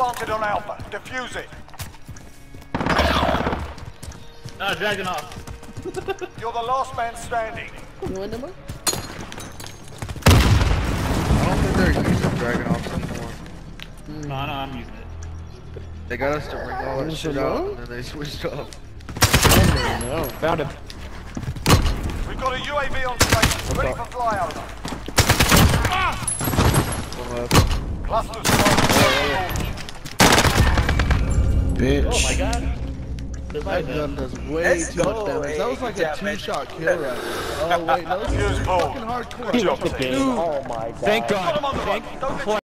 planted on Alpha. Defuse it. Dragging off. You're the last man standing. You want them? I don't think they're using Dragonoffs anymore. No, I'm using it. They got us to bring all that shit out and then they switched up. No. Found him. We've got a UAV on station, ready for flyover. Clusters Bitch. Oh my god. That gun does way too much damage. That was like a 2-shot kill right there. Oh wait, no, this is fucking hardcore. Good job, team. Oh my god. Thank God. Got 'em on the run. Don't let